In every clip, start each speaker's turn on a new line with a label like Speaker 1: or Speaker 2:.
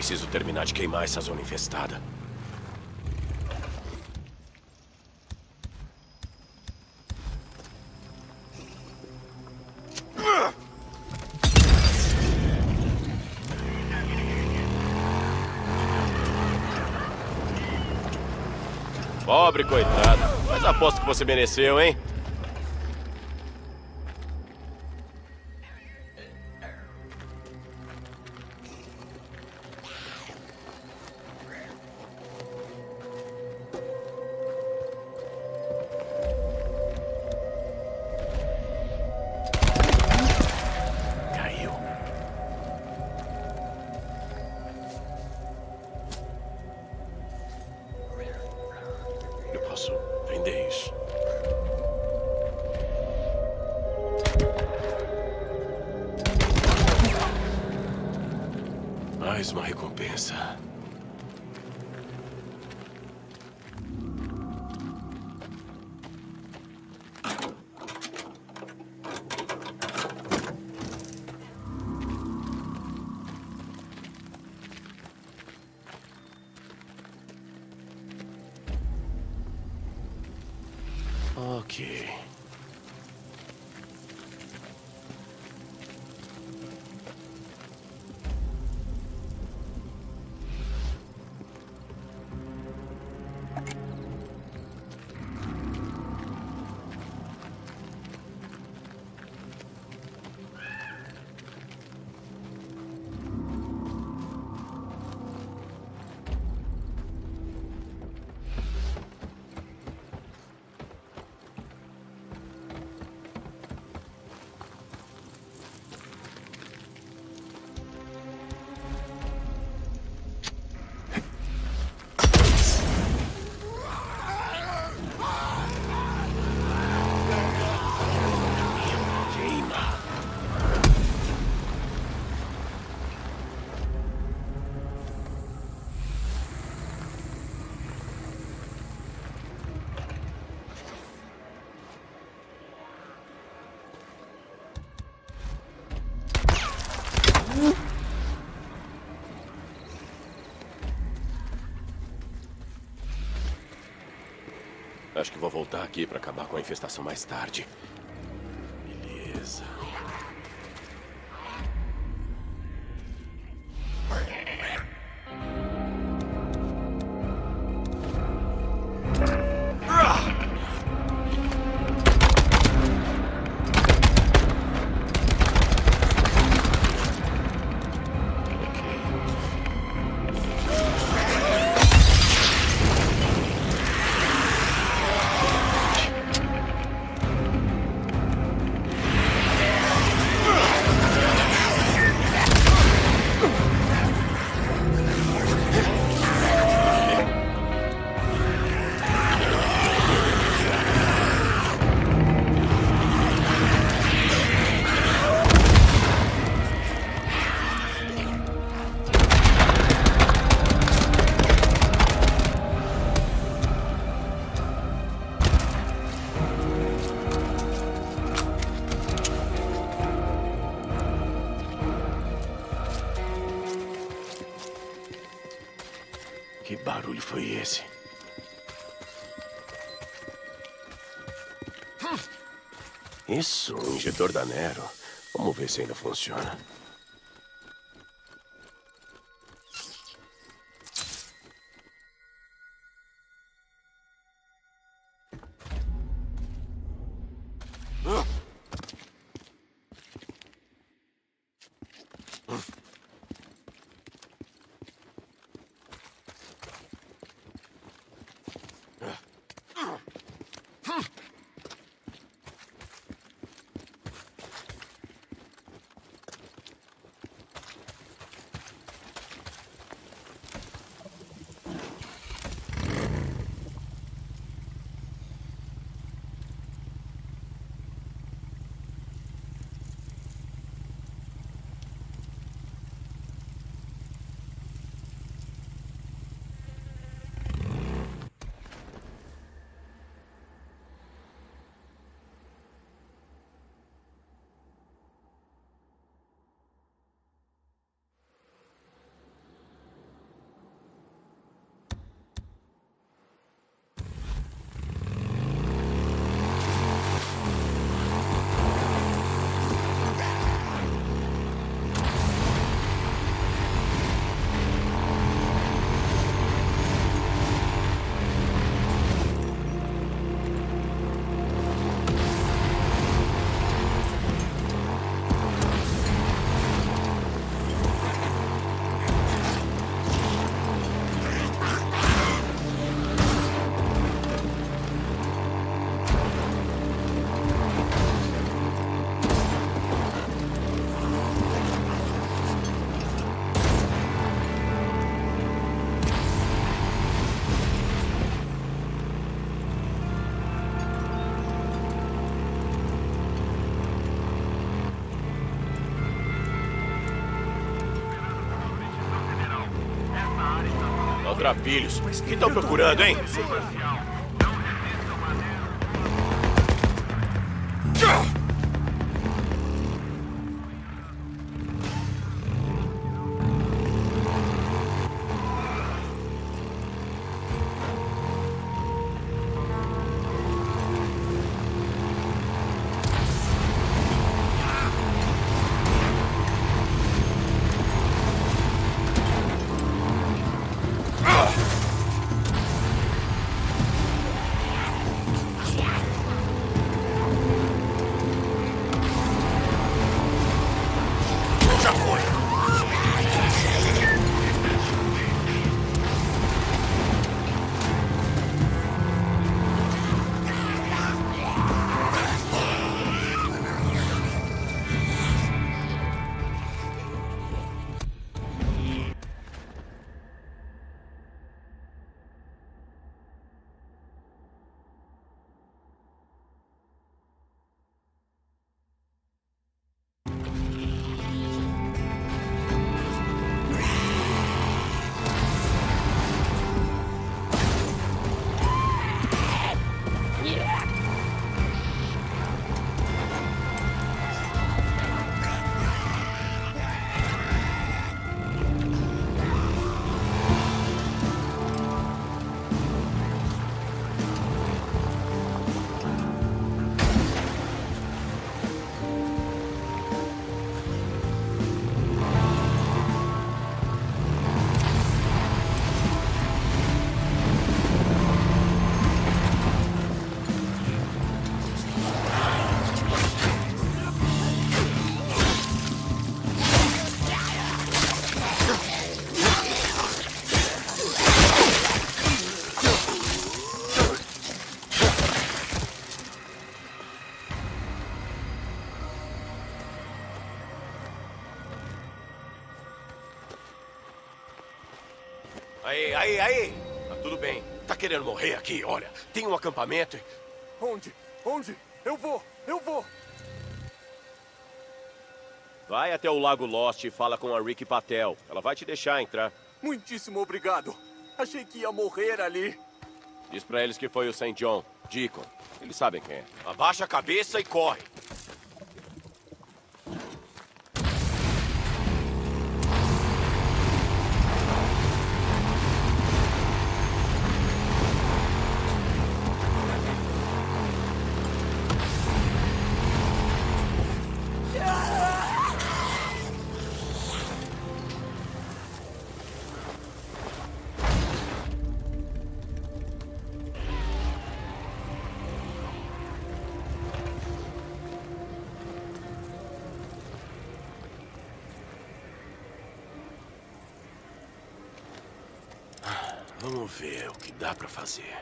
Speaker 1: Preciso terminar de queimar essa zona infestada. Pobre coitado. Mas aposto que você mereceu, hein? Caiu. Eu posso vender isso. Mais uma recompensa. Ok. Queima. Acho que vou voltar aqui para acabar com a infestação mais tarde. Beleza. Que barulho foi esse? Isso, um injetor da Nero. Vamos ver se ainda funciona. maltrapilhos. O que estão procurando, hein? Aí! Tá tudo bem. Tá querendo morrer aqui? Olha, tem um acampamento e...
Speaker 2: Onde? Eu vou!
Speaker 1: Vai até o Lago Lost e fala com a Ricky Patel. Ela vai te deixar entrar.
Speaker 2: Muitíssimo obrigado. Achei que ia morrer ali.
Speaker 1: Diz pra eles que foi o St. John, Deacon. Eles sabem quem é. Abaixa a cabeça e corre. Vamos ver o que dá pra fazer.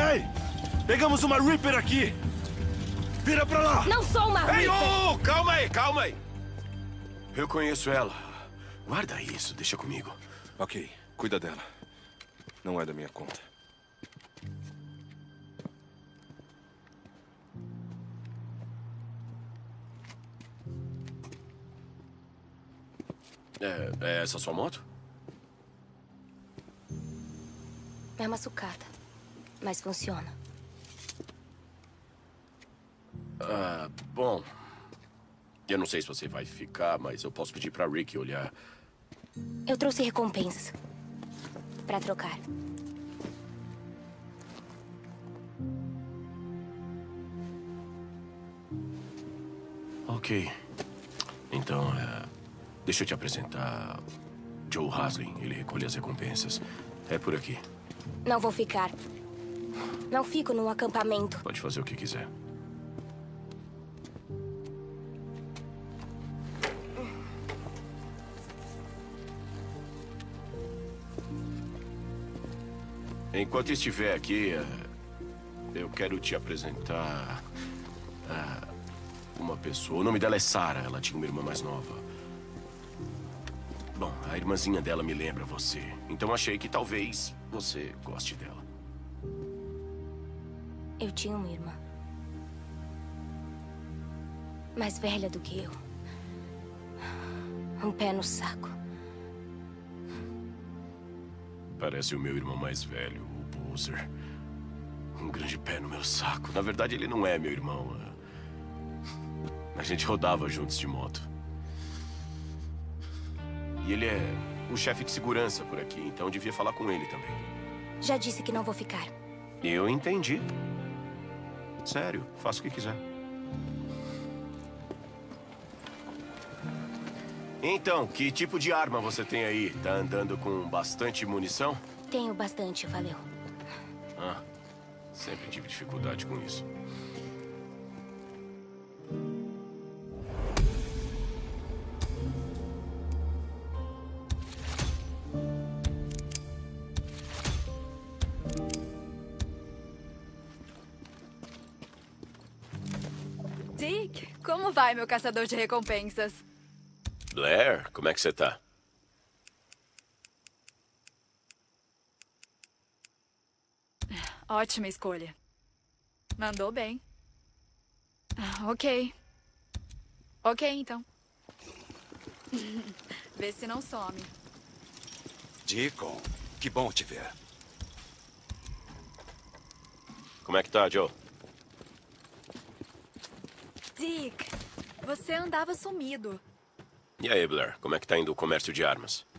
Speaker 3: Ei! Pegamos uma Reaper aqui! Vira pra lá!
Speaker 4: Não sou uma
Speaker 1: Ei,
Speaker 4: Reaper!
Speaker 1: calma aí, calma aí! Eu conheço ela. Guarda isso, deixa comigo.
Speaker 3: Ok, cuida dela. Não é da minha conta.
Speaker 1: É essa sua moto?
Speaker 4: É uma sucata, mas funciona.
Speaker 1: Bom. Eu não sei se você vai ficar, mas eu posso pedir pra Rick olhar.
Speaker 4: Eu trouxe recompensas pra trocar.
Speaker 1: Ok. Então, deixa eu te apresentar Joe Haslin. Ele recolhe as recompensas. É por aqui.
Speaker 4: Não vou ficar. Não fico num acampamento.
Speaker 1: Pode fazer o que quiser. Enquanto estiver aqui, eu quero te apresentar uma pessoa. O nome dela é Sarah. Ela tinha uma irmã mais nova. Bom, a irmãzinha dela me lembra você. Então achei que talvez você goste dela.
Speaker 4: Eu tinha uma irmã. Mais velha do que eu. Um pé no saco.
Speaker 1: Parece o meu irmão mais velho, o Boozer. Um grande pé no meu saco. Na verdade, ele não é meu irmão. A gente rodava juntos de moto. E ele é o chefe de segurança por aqui, então eu devia falar com ele também.
Speaker 4: Já disse que não vou ficar.
Speaker 1: Eu entendi. Sério, faça o que quiser. Então, que tipo de arma você tem aí? Tá andando com bastante munição?
Speaker 4: Tenho bastante, valeu.
Speaker 1: Sempre tive dificuldade com isso.
Speaker 5: Dick, como vai, meu caçador de recompensas?
Speaker 1: Blair, como é que você tá?
Speaker 5: Ótima escolha. Mandou bem. Ok. Ok, então. Vê se não some.
Speaker 6: Deacon, que bom te ver.
Speaker 1: Como é que tá, Joe?
Speaker 5: Dick, você andava sumido.
Speaker 1: E aí, Blair, como é que tá indo o comércio de armas?